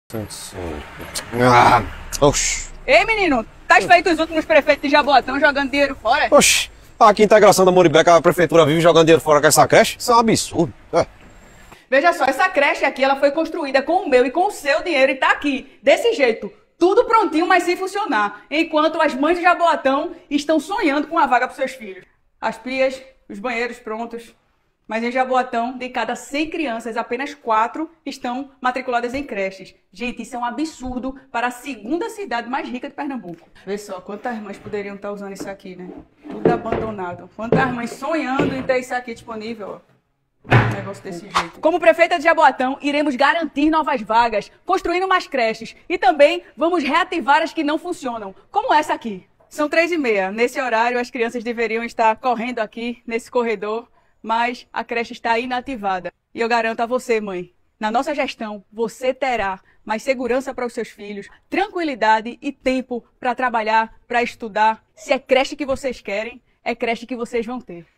Oxi. Ei, menino, tá feito os últimos prefeitos de Jaboatão jogando dinheiro fora? Oxi. Aqui, integração da Moribeca, a prefeitura vive jogando dinheiro fora com essa creche? Isso é um absurdo. Veja só, essa creche aqui, ela foi construída com o meu e com o seu dinheiro e tá aqui, desse jeito. Tudo prontinho, mas sem funcionar. Enquanto as mães de Jaboatão estão sonhando com a vaga para seus filhos. As pias, os banheiros prontos. Mas em Jaboatão, de cada 100 crianças, apenas 4 estão matriculadas em creches. Gente, isso é um absurdo para a segunda cidade mais rica de Pernambuco. Vê só, quantas mães poderiam estar usando isso aqui, né? Tudo abandonado. Quantas mães sonhando em ter isso aqui disponível, ó. Um negócio desse jeito. Como prefeita de Jaboatão, iremos garantir novas vagas, construindo mais creches e também vamos reativar as que não funcionam, como essa aqui. São 3h30. Nesse horário, as crianças deveriam estar correndo aqui, nesse corredor, mas a creche está inativada. E eu garanto a você, mãe, na nossa gestão, você terá mais segurança para os seus filhos, tranquilidade e tempo para trabalhar, para estudar. Se é creche que vocês querem, é creche que vocês vão ter.